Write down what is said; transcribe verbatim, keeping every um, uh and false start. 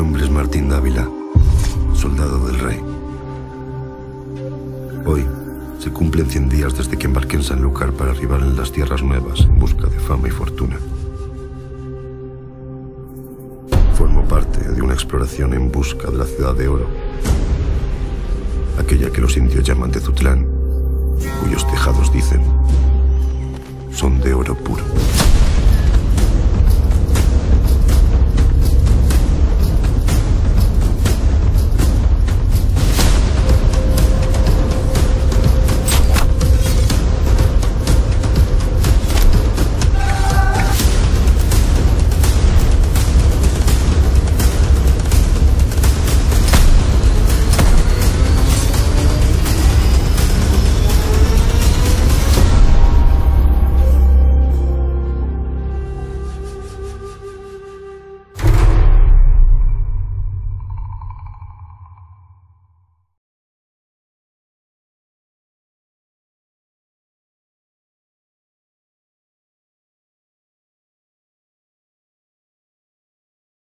nombre es Martín Dávila, soldado del rey. Hoy se cumplen cien días desde que embarqué en Sanlúcar para arribar en las tierras nuevas en busca de fama y fortuna. Formo parte de una exploración en busca de la ciudad de oro, aquella que los indios llaman Tezutlán, cuyos tejados dicen son de oro puro.